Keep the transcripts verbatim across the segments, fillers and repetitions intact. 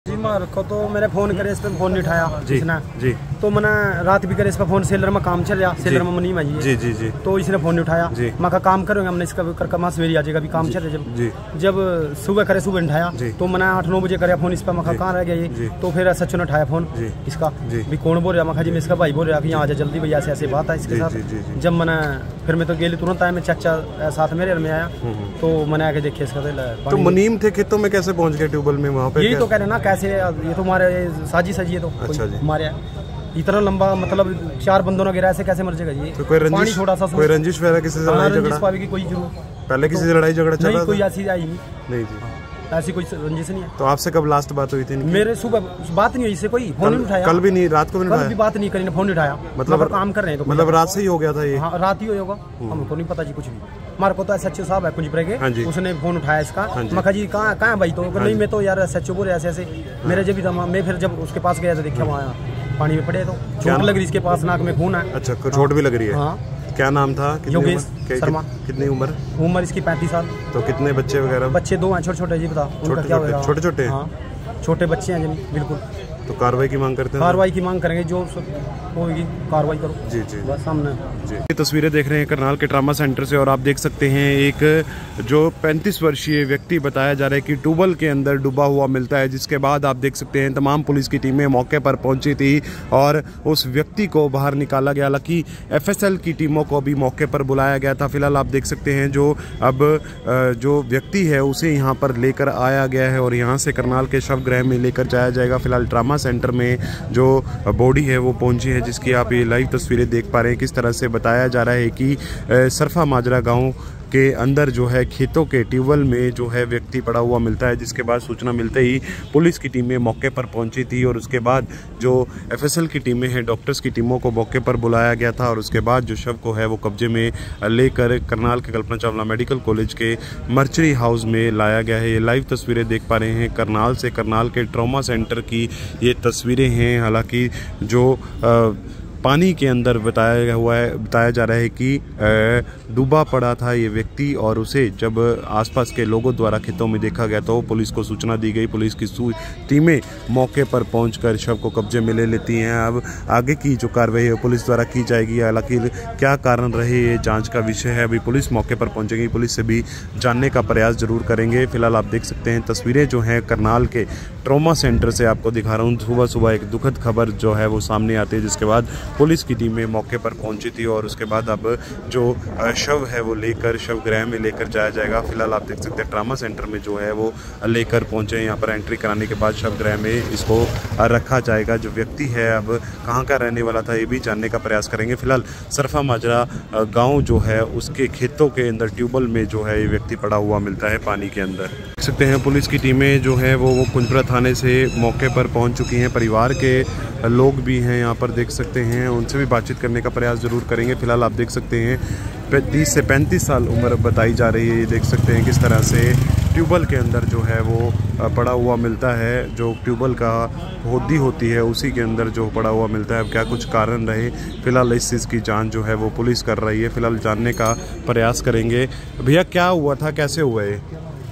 जी मार को तो मैंने फोन करे, इस पे फोन नहीं उठाया जी इसने जी। तो मैंने रात भी करे इस पे फोन, सेलर में काम चल रहा, सेलर में मनी में जी जी जी। तो इसने फोन नहीं उठाया जी। मैं कहा काम करेंगे हमने इसका करके मां सवेरे आ जाएगा, अभी काम चल रहा जब जी। जब सुबह करे सुबह उठाया तो मैंने आठ नौ बजे करे फोन इस पे, मैं कहाँ रह गया ये, तो फिर सच ने उठाया फोन इसका भी कौन बोल रहा, मैं जी मैं इसका भाई बोल रहा कि यहाँ आ जा जल्दी भैया, ऐसे ऐसे बात है इसके साथ। जब मैंने फिर मैं तो गेली तुरंत आया, मैं चाचा साथ मेरे में आया तो मैंने आके देखे इसका। तो मुनीम थे खेतों में कैसे पहुंच गए ट्यूबवेल में वहाँ पे? यही तो कह रहे ना कैसे, ये तो हमारे साजी सजी है तो अच्छा जी। हमारे इतना लंबा मतलब चार बंदों ने गिरा, ऐसे कैसे मर जाएगा जी? तो कोई रंजिश, थोड़ा सा कोई रंजिश वगैरह किसी से लड़ाई झगड़ा की कोई जरूर पहले किसी से लड़ाई झगड़ा चल रहा था? कोई ऐसी आई नहीं नहीं जी, ऐसी कोई रंजिश नहीं है। तो आपसे कब लास्ट बात हुई थी? मेरे सुबह बात नहीं हुई इससे, कोई फोन नहीं उठाया। कल भी नहीं, रात को भी नहीं, बात नहीं करी, फोन नहीं उठाया। मतलब काम कर रहे हैं तो मतलब रात से ही हो गया था ये? हाँ रात ही होगा, हमको नहीं पता जी कुछ भी। हमारे को तो एस एच ओ साहब है कुछ के, उसने फोन उठाया इसका, मैं कहा जी कहाँ कहाँ भाई, तो नहीं मैं तो यार एस एच ओ बोले ऐसे ऐसे मेरे जब भी था। मैं फिर जब उसके पास गया तो देखा वहाँ पानी में पड़े, तो चोट लग रही इसके पास, नाक में खून है। अच्छा, चोट भी लग रही है? हाँ। क्या नाम था? योगेश शर्मा। कितनी उम्र? उम्र इसकी पैंतीस साल। तो कितने बच्चे वगैरह? बच्चे दो हैं छोटे छोटे जी, बता उनका क्या होगा? छोटे छोटे हाँ छोटे बच्चे हैं जी बिल्कुल। तो कार्रवाई की मांग करते हैं? कार्रवाई की मांग करेंगे, जो होगी कार्रवाई करो। जी जी बस सामने जी। ये तस्वीरें देख रहे हैं करनाल के ट्रामा सेंटर से, और आप देख सकते हैं एक जो पैंतीस वर्षीय व्यक्ति बताया जा रहा है कि ट्यूबवेल के अंदर डूबा हुआ मिलता है, जिसके बाद आप देख सकते हैं तमाम पुलिस की टीमें मौके पर पहुंची थी और उस व्यक्ति को बाहर निकाला गया। हालांकि एफ एस एल की टीमों को भी मौके पर बुलाया गया था। फिलहाल आप देख सकते हैं जो अब जो व्यक्ति है उसे यहाँ पर लेकर आया गया है और यहाँ से करनाल के शवगृह में लेकर जाया जाएगा। फिलहाल ट्रामा सेंटर में जो बॉडी है वो पहुंची है, जिसकी आप ये लाइव तस्वीरें देख पा रहे हैं। किस तरह से बताया जा रहा है कि सरफा माजरा गांव के अंदर जो है खेतों के ट्यूबवेल में जो है व्यक्ति पड़ा हुआ मिलता है, जिसके बाद सूचना मिलते ही पुलिस की टीमें मौके पर पहुंची थी और उसके बाद जो एफ एस एल की टीमें हैं, डॉक्टर्स की टीमों को मौके पर बुलाया गया था और उसके बाद जो शव को है वो कब्जे में लेकर करनाल के कल्पना चावला मेडिकल कॉलेज के मर्चरी हाउस में लाया गया है। ये लाइव तस्वीरें देख पा रहे हैं करनाल से, करनाल के ट्रॉमा सेंटर की ये तस्वीरें हैं। हालांकि जो आ, पानी के अंदर बताया हुआ है, बताया जा रहा है कि डूबा पड़ा था ये व्यक्ति और उसे जब आसपास के लोगों द्वारा खेतों में देखा गया तो पुलिस को सूचना दी गई। पुलिस की टीमें मौके पर पहुंचकर शव को कब्जे में ले लेती हैं। अब आगे की जो कार्रवाई है पुलिस द्वारा की जाएगी। हालांकि क्या कारण रहे ये जांच का विषय है, अभी पुलिस मौके पर पहुंचेगी, पुलिस से भी जानने का प्रयास जरूर करेंगे। फिलहाल आप देख सकते हैं तस्वीरें जो हैं करनाल के ट्रॉमा सेंटर से आपको दिखा रहा हूँ। सुबह सुबह एक दुखद खबर जो है वो सामने आती है, जिसके बाद पुलिस की टीमें मौके पर पहुंची थी और उसके बाद अब जो शव है वो लेकर शवगृह में लेकर जाया जाएगा। फिलहाल आप देख सकते हैं ट्रामा सेंटर में जो है वो लेकर पहुंचे। यहाँ पर एंट्री कराने के बाद शवगृह में इसको रखा जाएगा। जो व्यक्ति है अब कहाँ का रहने वाला था ये भी जानने का प्रयास करेंगे। फिलहाल सरफा माजरा गाँव जो है उसके खेतों के अंदर ट्यूबवेल में जो है ये व्यक्ति पड़ा हुआ मिलता है पानी के अंदर। देख सकते हैं पुलिस की टीमें जो है वो वो कुंजपुरा थाने से मौके पर पहुंच चुकी हैं। परिवार के लोग भी हैं यहाँ पर, देख सकते हैं, उनसे भी बातचीत करने का प्रयास जरूर करेंगे। फिलहाल आप देख सकते हैं तीस से पैंतीस साल उम्र बताई जा रही है। ये देख सकते हैं किस तरह से ट्यूबवेल के अंदर जो है वो पड़ा हुआ मिलता है। जो ट्यूबवेल का होदी होती है उसी के अंदर जो पड़ा हुआ मिलता है। अब क्या कुछ कारण रहे, फिलहाल इस चीज़ की जांच जो है वो पुलिस कर रही है। फिलहाल जानने का प्रयास करेंगे। भैया क्या हुआ था, कैसे हुआ है?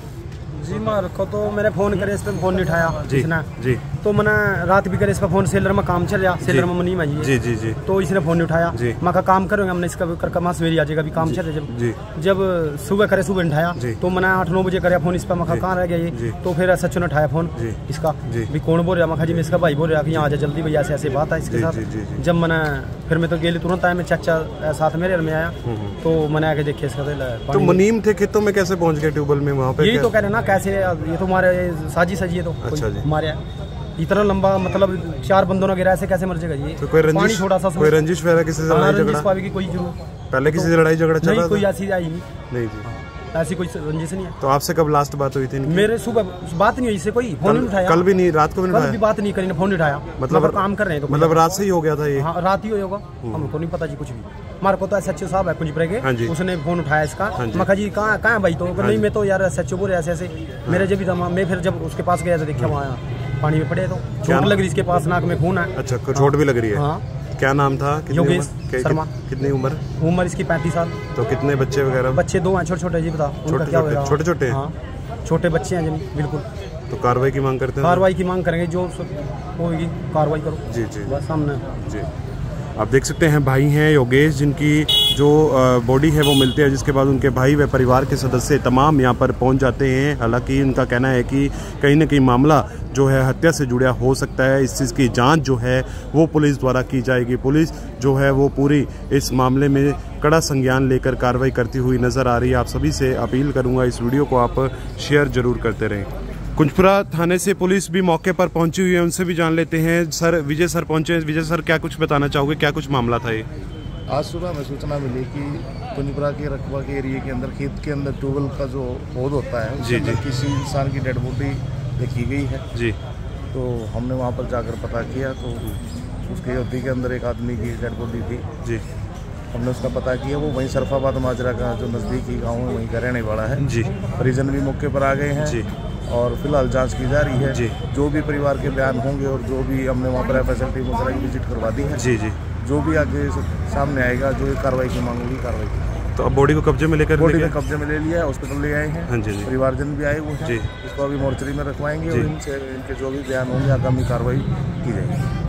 जी मार को तो मैंने फोन करे, इस पे फोन नहीं उठाया जी जी। तो मैंने रात भी करे इस पे फोन, सेलर में काम चल रहा, सेलर में मनी में जी जी जी। तो इसने फोन नहीं उठाया। मैं कहा काम करेंगे हमने इसका करके मां सवेरे आ जाएगा, अभी काम चल रहा जब जी। जब सुबह करे सुबह उठाया तो मैंने आठ नौ बजे करे फोन इस पे, मैं कहा रह गया ये, तो फिर सच ने उठाया फोन इसका भी कौन बोल रहा, मैं जी मैं इसका भाई बोल रहा कि यहाँ आ जा जल्दी भैया, ऐसे ऐसे बात है इसके साथ। जब मैंने फिर मैं तो गेली तुरंत आया, मैं चाचा साथ मेरे में आया तो मैंने आके देखे इसका। तो मुनीम थे खेतों में कैसे पहुंच गए ट्यूबवेल में वहाँ पे? यही तो कह रहे ना कैसे, ये तो हमारे साजी सजी है तो हमारे इतना लंबा मतलब चार बंदों ने गिरा, ऐसे कैसे मर जाएगा जी? तो कोई रंजिश, थोड़ा सा कोई रंजिश वगैरह किसी से लड़ाई झगड़ा की कोई जरूर पहले किसी से लड़ाई झगड़ा चल रहा था? कोई ऐसी आई नहीं। नहीं जी, ऐसी कोई रंजिश नहीं है। तो आपसे कब लास्ट बात हुई थी? मेरे सुबह बात नहीं हुई इससे, कोई फोन नहीं उठाया। कल भी नहीं, रात को भी नहीं, बात नहीं करी, फोन नहीं उठाया। मतलब काम कर रहे हैं तो मतलब रात से ही हो गया था ये? हाँ रात ही होगा, हमको नहीं पता जी कुछ भी। हमारे को तो एस एच ओ साहब है कुछ के, उसने फोन उठाया इसका, मैं कहा जी कहाँ कहाँ भाई, तो नहीं मैं तो यार एस एच ओ बोल रहे ऐसे ऐसे मेरे जब भी था। मैं फिर जब उसके पास गया तो देखा वहाँ पानी में पड़े, तो चोट लग रही इसके पास, नाक में खून है। अच्छा, चोट भी लग रही है? हाँ। क्या नाम था? योगेश शर्मा। कितनी उम्र? उम्र इसकी पैंतीस साल। तो कितने बच्चे वगैरह? बच्चे दो हैं छोटे छोटे जी, बता उनका क्या होगा? छोटे छोटे? हाँ छोटे बच्चे हैं जी बिल्कुल। तो कार्रवाई की मांग करते हैं? कार्रवाई की मांग करेंगे, जो होगी कार्रवाई करो। जी जी बस सामने जी। आप देख सकते हैं भाई हैं योगेश, जिनकी जो बॉडी है वो मिलती है, जिसके बाद उनके भाई व परिवार के सदस्य तमाम यहाँ पर पहुँच जाते हैं। हालांकि उनका कहना है कि कहीं ना कहीं मामला जो है हत्या से जुड़ा हो सकता है। इस चीज़ की जांच जो है वो पुलिस द्वारा की जाएगी। पुलिस जो है वो पूरी इस मामले में कड़ा संज्ञान लेकर कार्रवाई करती हुई नज़र आ रही है। आप सभी से अपील करूँगा इस वीडियो को आप शेयर ज़रूर करते रहें। कुंजपुरा थाने से पुलिस भी मौके पर पहुंची हुई है, उनसे भी जान लेते हैं। सर विजय सर पहुंचे हैं। विजय सर, क्या कुछ बताना चाहोगे, क्या कुछ मामला था ये? आज सुबह हमें सूचना मिली कि कुंजपुरा के रकबा के एरिया के अंदर खेत के अंदर ट्यूबवेल का जो पौध होता है जी जी किसी इंसान की डेड बॉडी देखी गई है जी। तो हमने वहाँ पर जाकर पता किया तो उसके अवधि के अंदर एक आदमी की डेड बॉडी थी जी। हमने उसका पता किया, वो वहीं सरफाबाद माजरा का जो नज़दीकी गाँव है वहीं का रहने वाला है जी। परिजन भी मौके पर आ गए हैं जी और फिलहाल जांच की जा रही है जी। जो भी परिवार के बयान होंगे और जो भी हमने वहाँ पर फैसिलिटी वगैरह की विजिट करवा दी है जी जी, जो भी आगे सामने आएगा, जो कार्रवाई की मांग होगी कार्रवाई की। तो अब बॉडी को कब्जे में लेकर बॉडी में कब्जे में ले लिया है, हॉस्पिटल ले आए हैं। हाँ जी, परिवारजन भी आए हुए हैं जी। इसको अभी मोर्चरी में रखवाएंगे और इनसे इनके जो भी बयान होंगे आगामी कार्रवाई की जाएगी।